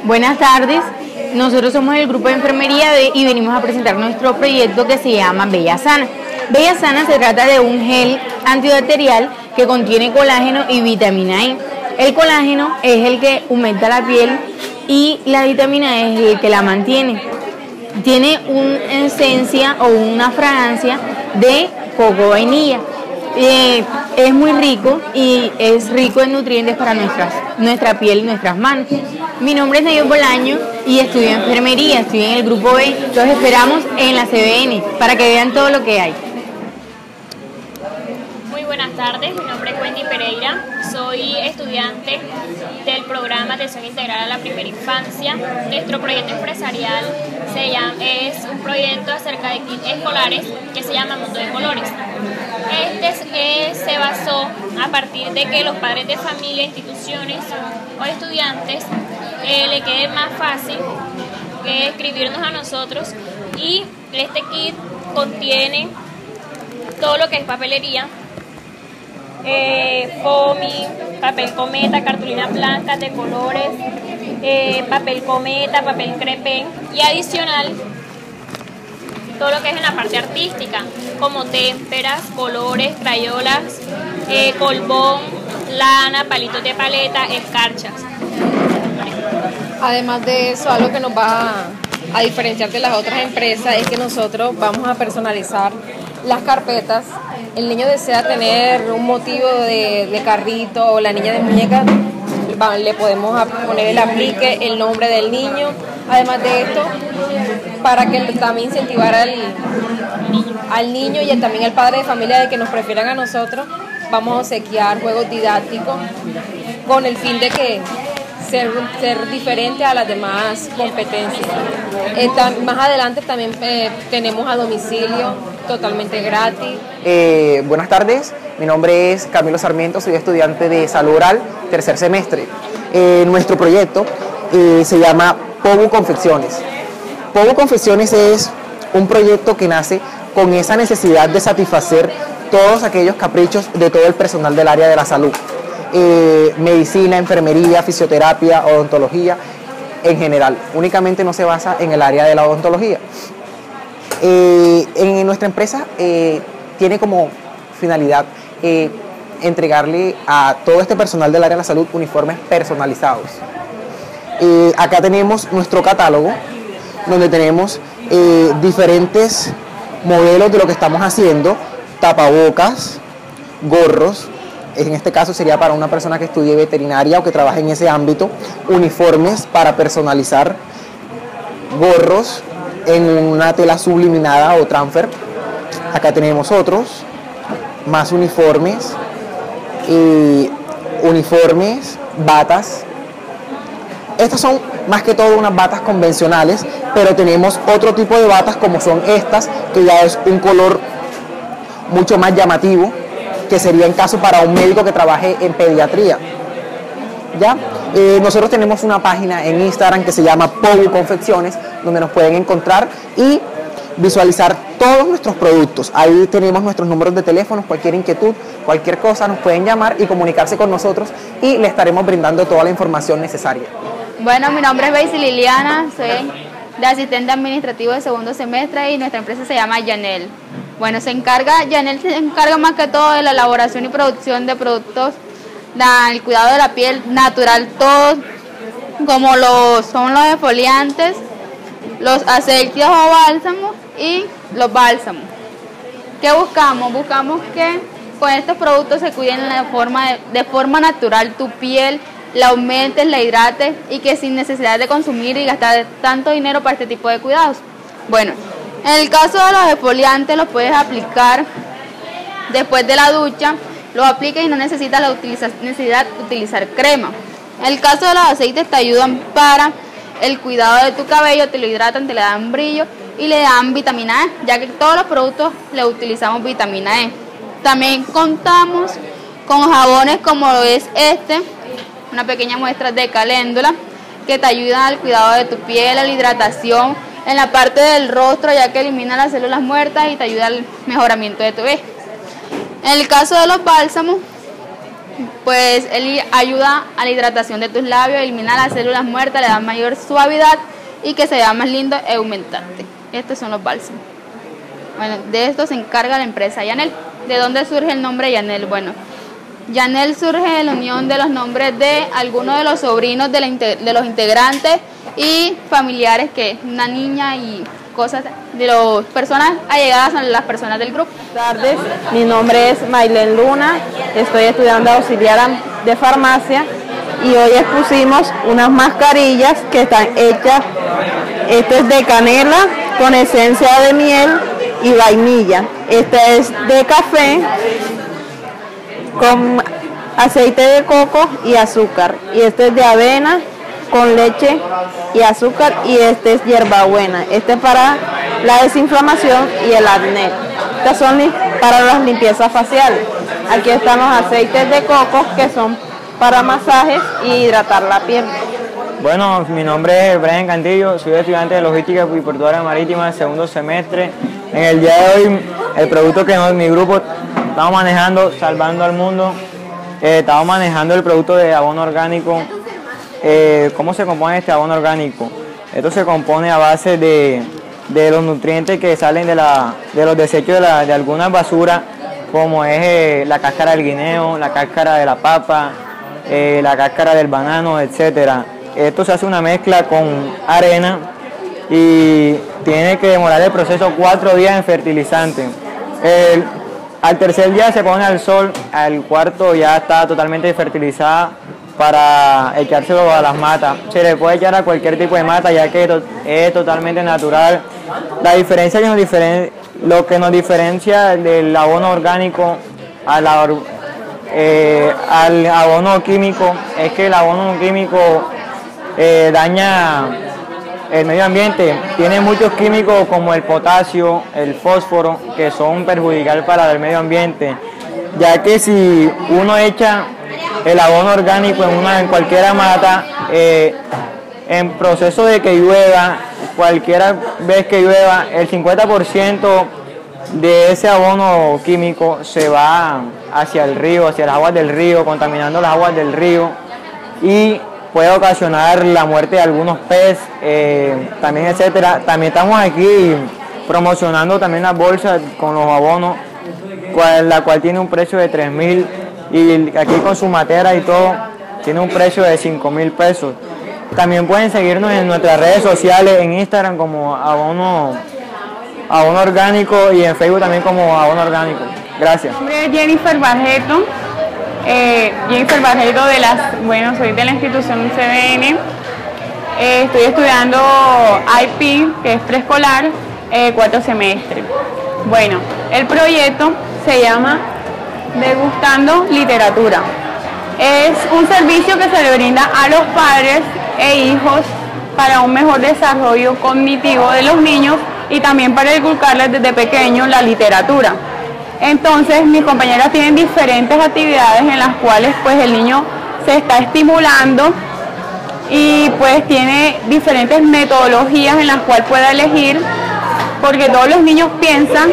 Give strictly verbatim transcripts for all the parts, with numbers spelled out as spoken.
Buenas tardes, nosotros somos el grupo de enfermería de, y venimos a presentar nuestro proyecto que se llama Bella Sana. Bella Sana se trata de un gel antibacterial que contiene colágeno y vitamina E. El colágeno es el que humecta la piel y la vitamina E es el que la mantiene. Tiene una esencia o una fragancia de coco vainilla. Eh, es muy rico y es rico en nutrientes para nuestras, nuestra piel y nuestras manos. Mi nombre es Nayo Bolaño y estudio enfermería, estoy en el grupo B. Los esperamos en la C B N para que vean todo lo que hay. Muy buenas tardes, mi nombre es Wendy Pereira, soy estudiante del programa Atención Integral a la Primera Infancia. Nuestro proyecto empresarial se llama, es un proyecto acerca de kits escolares que se llama Mundo de Colores. Este eh, se basó a partir de que los padres de familia, instituciones o estudiantes eh, le quede más fácil eh, escribirnos a nosotros, y este kit contiene todo lo que es papelería, eh, foamy, papel cometa, cartulina blanca de colores, eh, papel cometa, papel crepé y adicional todo lo que es en la parte artística, como témperas, colores, crayolas, eh, colbón, lana, palitos de paleta, escarchas. Además de eso, algo que nos va a diferenciar de las otras empresas es que nosotros vamos a personalizar las carpetas. El niño desea tener un motivo de, de carrito, o la niña de muñeca, le podemos poner el aplique, el nombre del niño. Además de esto, para que también incentivar al, al niño y también al padre de familia de que nos prefieran a nosotros, vamos a obsequiar juegos didácticos con el fin de que ser, ser diferente a las demás competencias. Esta, más adelante también eh, tenemos a domicilio totalmente gratis. Eh, buenas tardes, mi nombre es Camilo Sarmiento, soy estudiante de Salud Oral, tercer semestre. Eh, nuestro proyecto eh, se llama Pobu Confecciones. Pobu Confecciones es un proyecto que nace con esa necesidad de satisfacer todos aquellos caprichos de todo el personal del área de la salud. Eh, medicina, enfermería, fisioterapia, odontología, en general. Únicamente no se basa en el área de la odontología. Eh, en nuestra empresa eh, tiene como finalidad eh, entregarle a todo este personal del área de la salud uniformes personalizados. Eh, acá tenemos nuestro catálogo, donde tenemos eh, diferentes modelos de lo que estamos haciendo: tapabocas, gorros, en este caso sería para una persona que estudie veterinaria o que trabaje en ese ámbito, uniformes para personalizar, gorros en una tela subliminada o transfer. Acá tenemos otros, más uniformes, eh, uniformes, batas. Estas son más que todo unas batas convencionales, pero tenemos otro tipo de batas como son estas, que ya es un color mucho más llamativo, que sería en caso para un médico que trabaje en pediatría. ¿Ya? Eh, nosotros tenemos una página en Instagram que se llama Pobu Confecciones, donde nos pueden encontrar y visualizar todos nuestros productos. Ahí tenemos nuestros números de teléfono, cualquier inquietud, cualquier cosa nos pueden llamar y comunicarse con nosotros, y le estaremos brindando toda la información necesaria. Bueno, mi nombre es Beisy Liliana, soy de asistente administrativo de segundo semestre y nuestra empresa se llama Yanel. Bueno, se encarga, Yanel se encarga más que todo de la elaboración y producción de productos, del cuidado de la piel natural, todos, como los, son los exfoliantes, los aceites o bálsamos y los bálsamos. ¿Qué buscamos? Buscamos que con estos productos se cuiden de forma, de, de forma natural tu piel, la aumentes, la hidrates, y que sin necesidad de consumir y gastar tanto dinero para este tipo de cuidados. Bueno, en el caso de los exfoliantes los puedes aplicar después de la ducha, los aplicas y no necesitas la utiliza, necesidad de utilizar crema. En el caso de los aceites te ayudan para el cuidado de tu cabello, te lo hidratan, te le dan brillo y le dan vitamina E, ya que todos los productos le utilizamos vitamina E. También contamos con jabones como lo es este, una pequeña muestra de caléndula, que te ayudan al cuidado de tu piel, a la hidratación en la parte del rostro, ya que elimina las células muertas y te ayuda al mejoramiento de tu vello. En el caso de los bálsamos, pues él ayuda a la hidratación de tus labios, elimina las células muertas, le da mayor suavidad y que se vea más lindo e aumentante. Estos son los bálsamos. Bueno, de esto se encarga la empresa Yanel. ¿De dónde surge el nombre Yanel? Bueno, Yanel surge de la unión de los nombres de algunos de los sobrinos de, la, de los integrantes y familiares, que es una niña y cosas de las personas allegadas a las personas del grupo. Buenas tardes, mi nombre es Maylen Luna, estoy estudiando auxiliar de farmacia y hoy expusimos unas mascarillas que están hechas, esto es de canela con esencia de miel y vainilla, esta es de café con aceite de coco y azúcar, y este es de avena con leche y azúcar, y este es hierbabuena. Este es para la desinflamación y el acné. Estas son para las limpiezas faciales. Aquí están los aceites de coco que son para masajes y hidratar la piel. Bueno, mi nombre es Brian Cantillo, soy estudiante de Logística y Portuaria Marítima, segundo semestre. En el día de hoy, el producto que en mi grupo estamos manejando, Salvando al Mundo, eh, estamos manejando el producto de abono orgánico. Eh, ¿Cómo se compone este abono orgánico? Esto se compone a base de, de los nutrientes que salen de, la, de los desechos de, la, de algunas basuras, como es eh, la cáscara del guineo, la cáscara de la papa, eh, la cáscara del banano, etcétera. Esto se hace una mezcla con arena y tiene que demorar el proceso cuatro días en fertilizante. El, al tercer día se pone al sol, al cuarto ya está totalmente fertilizada para echárselo a las matas. Se le puede echar a cualquier tipo de mata, ya que es totalmente natural. La diferencia que nos diferen, lo que nos diferencia del abono orgánico a la, eh, al abono químico es que el abono químico eh, daña el medio ambiente. Tiene muchos químicos como el potasio, el fósforo, que son perjudiciales para el medio ambiente, ya que si uno echa el abono orgánico en una en cualquier mata, eh, en proceso de que llueva, cualquiera vez que llueva, el cincuenta por ciento de ese abono químico se va hacia el río, hacia las aguas del río, contaminando las aguas del río, y puede ocasionar la muerte de algunos peces, eh, también etcétera. También estamos aquí promocionando también las bolsas con los abonos, cual, la cual tiene un precio de tres mil, y aquí con su matera y todo tiene un precio de cinco mil pesos. También pueden seguirnos en nuestras redes sociales, en Instagram como abono, abono orgánico, y en Facebook también como abono orgánico. Gracias. Mi nombre es Jennifer Barreto, eh, Jennifer Barreto de las, bueno, soy de la institución C B N, eh, estoy estudiando I P, que es preescolar, eh, cuarto semestre. Bueno, el proyecto se llama Degustando Literatura. Es un servicio que se le brinda a los padres e hijos para un mejor desarrollo cognitivo de los niños y también para inculcarles desde pequeños la literatura. Entonces, mis compañeras tienen diferentes actividades en las cuales pues el niño se está estimulando y pues tiene diferentes metodologías en las cuales puede elegir, porque todos los niños piensan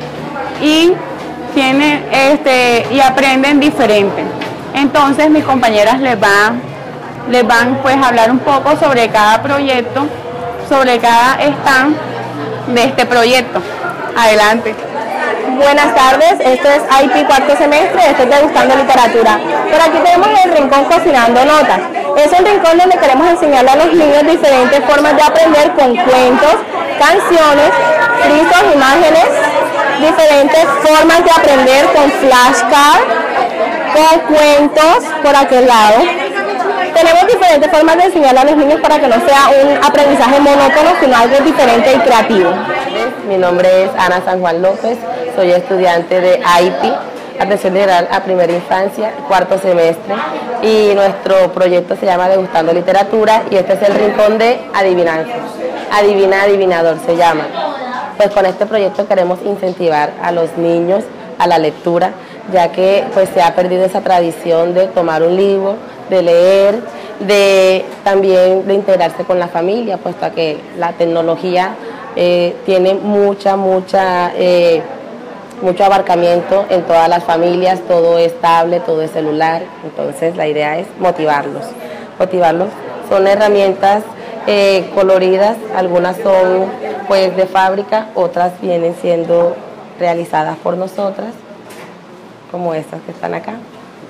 y tienen este y aprenden diferente. Entonces mis compañeras les van les van pues a hablar un poco sobre cada proyecto, sobre cada stand de este proyecto. Adelante. Buenas tardes, esto es I P cuarto semestre, esto es Degustando Literatura. Por aquí tenemos el rincón Cocinando Notas. Es un rincón donde queremos enseñarle a los niños diferentes formas de aprender con cuentos, canciones, frisos, imágenes, diferentes formas de aprender con flashcards, con cuentos por aquel lado. Tenemos diferentes formas de enseñarle a los niños para que no sea un aprendizaje monótono, sino algo diferente y creativo. Mi nombre es Ana San Juan López, soy estudiante de I P, Atención Integral a Primera Infancia, cuarto semestre, y nuestro proyecto se llama Degustando Literatura, y este es el rincón de adivinanzas. Adivina, adivinador se llama. Pues con este proyecto queremos incentivar a los niños a la lectura, ya que pues se ha perdido esa tradición de tomar un libro, de leer, de también de integrarse con la familia, puesto que la tecnología eh, tiene mucha, mucha eh, mucho abarcamiento en todas las familias, todo es tablet, todo es celular, entonces la idea es motivarlos, motivarlos. Son herramientas eh, coloridas, algunas son pues de fábrica, otras vienen siendo realizadas por nosotras, como estas que están acá.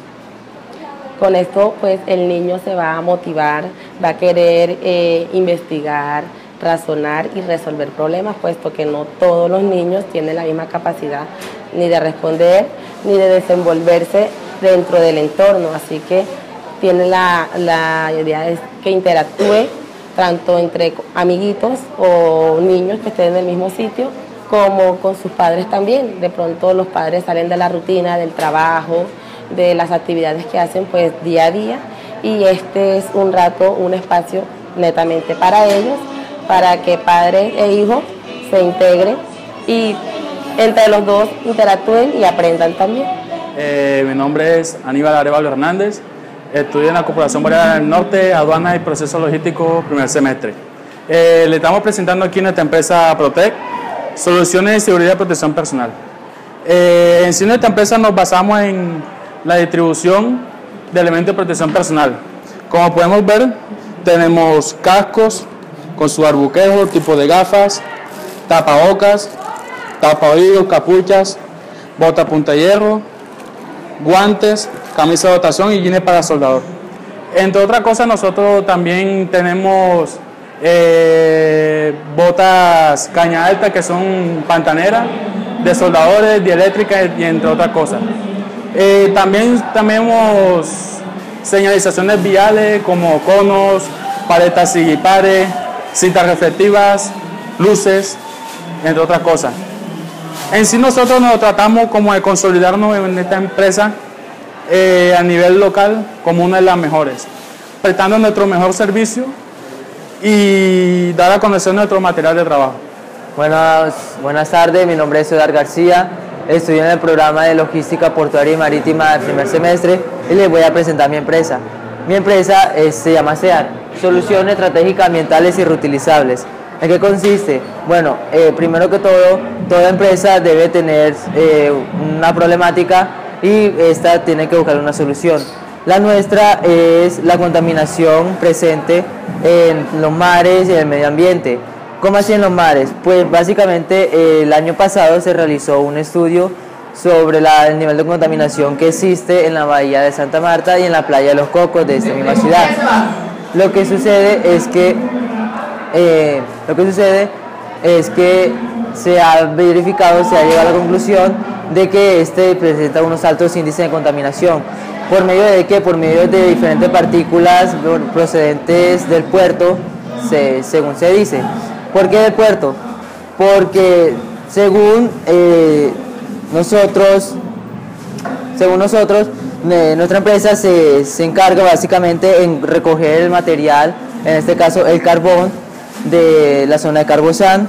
Con esto pues el niño se va a motivar, va a querer eh, investigar, razonar y resolver problemas, puesto que no todos los niños tienen la misma capacidad ni de responder ni de desenvolverse dentro del entorno, así que tiene la, la idea es que interactúe tanto entre amiguitos o niños que estén en el mismo sitio como con sus padres también. De pronto los padres salen de la rutina, del trabajo, de las actividades que hacen pues día a día, y este es un rato, un espacio netamente para ellos, para que padre e hijo se integren y entre los dos interactúen y aprendan también. Eh, mi nombre es Aníbal Arevalo Hernández, estudio en la Corporación Boreal del Norte, Aduanas y Procesos Logísticos, primer semestre. Eh, le estamos presentando aquí nuestra empresa Protec, Soluciones de Seguridad y Protección Personal. Eh, en sí, nuestra empresa nos basamos en la distribución de elementos de protección personal. Como podemos ver, tenemos cascos con su barbuquejo, tipo de gafas, tapabocas, tapaoídos, capuchas, bota punta hierro, guantes, camisa de dotación y jeans para soldador. Entre otras cosas, nosotros también tenemos eh, botas caña alta, que son pantaneras, de soldadores, dieléctricas y entre otras cosas. Eh, también tenemos señalizaciones viales como conos, paletas y pares, cintas reflectivas, luces, entre otras cosas. En sí nosotros nos tratamos como de consolidarnos en esta empresa eh, a nivel local como una de las mejores, prestando nuestro mejor servicio y dar a conocer nuestro material de trabajo. Buenas, buenas tardes, mi nombre es Edgar García, estudio en el programa de Logística Portuaria y Marítima del primer semestre y les voy a presentar mi empresa. Mi empresa es, se llama SEAR, Soluciones Estratégicas Ambientales y Reutilizables. ¿En qué consiste? Bueno, eh, primero que todo, toda empresa debe tener eh, una problemática y esta tiene que buscar una solución. La nuestra es la contaminación presente en los mares y en el medio ambiente. ¿Cómo así en los mares? Pues básicamente eh, el año pasado se realizó un estudio sobre la, el nivel de contaminación que existe en la bahía de Santa Marta y en la playa de Los Cocos de esta misma ciudad. Lo que sucede es que eh, lo que sucede es que se ha verificado, se ha llegado a la conclusión de que este presenta unos altos índices de contaminación. ¿Por medio de qué? Por medio de diferentes partículas procedentes del puerto, se, según se dice. ¿Por qué del puerto? Porque según eh, nosotros, según nosotros, eh, nuestra empresa se, se encarga básicamente en recoger el material, en este caso el carbón, de la zona de Carbozán,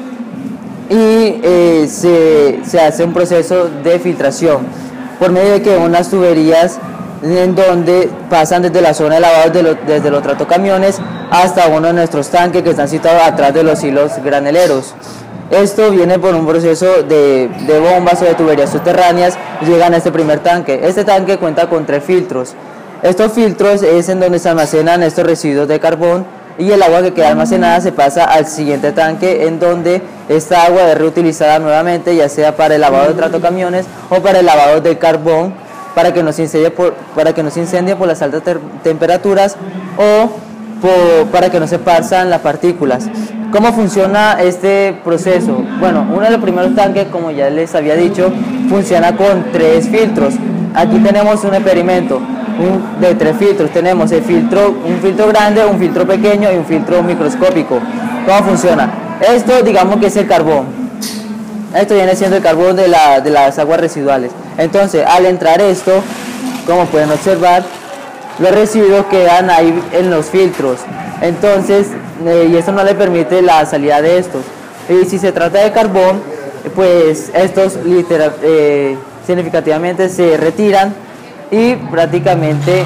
y eh, se, se hace un proceso de filtración por medio de que unas tuberías en donde pasan desde la zona de lavado de lo, desde los tractocamiones hasta uno de nuestros tanques que están situados atrás de los hilos graneleros. Esto viene por un proceso de, de bombas o de tuberías subterráneas, llegan a este primer tanque. Este tanque cuenta con tres filtros. Estos filtros es en donde se almacenan estos residuos de carbón y el agua que queda almacenada se pasa al siguiente tanque, en donde esta agua es reutilizada nuevamente, ya sea para el lavado de tractocamiones o para el lavado del carbón, para que no se incendie por, para que no se incendie por las altas te temperaturas o por, para que no se parzan las partículas. ¿Cómo funciona este proceso? Bueno, uno de los primeros tanques, como ya les había dicho, funciona con tres filtros. Aquí tenemos un experimento un, de tres filtros. Tenemos el filtro, un filtro grande, un filtro pequeño y un filtro microscópico. ¿Cómo funciona? Esto, digamos que es el carbón. Esto viene siendo el carbón de, la, de las aguas residuales. Entonces, al entrar esto, como pueden observar, los residuos quedan ahí en los filtros. Entonces, eh, y esto no le permite la salida de estos. Y si se trata de carbón, pues estos literal, eh, significativamente se retiran y prácticamente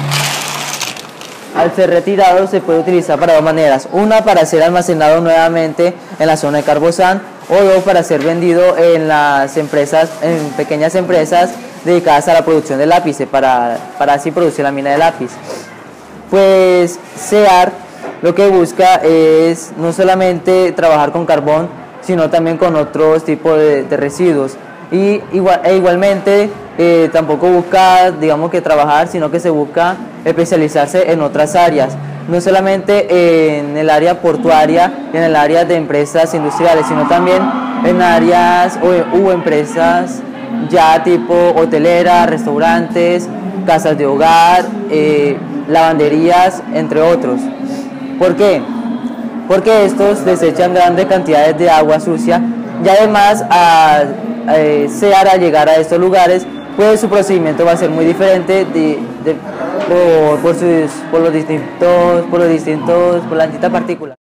al ser retirado se puede utilizar para dos maneras. Una, para ser almacenado nuevamente en la zona de Carbozán, o dos para ser vendido en las empresas, en pequeñas empresas dedicadas a la producción de lápices, para, para así producir la mina de lápiz. Pues SEAR lo que busca es no solamente trabajar con carbón, sino también con otros tipos de, de residuos. Y igual, e igualmente eh, tampoco busca, digamos, que trabajar, sino que se busca especializarse en otras áreas, no solamente en el área portuaria y en el área de empresas industriales, sino también en áreas o, u empresas ya tipo hotelera, restaurantes, casas de hogar, eh, lavanderías, entre otros. ¿Por qué? Porque estos desechan grandes cantidades de agua sucia y además a, a SEAR, al llegar a estos lugares, pues su procedimiento va a ser muy diferente de, de, por, por, sus, por los distintos, por los distintos, por las distintas partículas.